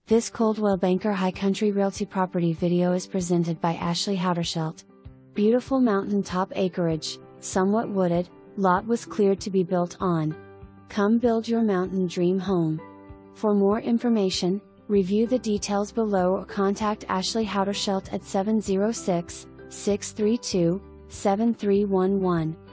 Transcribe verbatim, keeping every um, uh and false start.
This Coldwell Banker High Country Realty property video is presented by Ashley Hauterschelt. Beautiful mountaintop acreage, somewhat wooded, lot was cleared to be built on. Come build your mountain dream home. For more information, review the details below or contact Ashley Hauterschelt at seven zero six, six three two, seven three one one.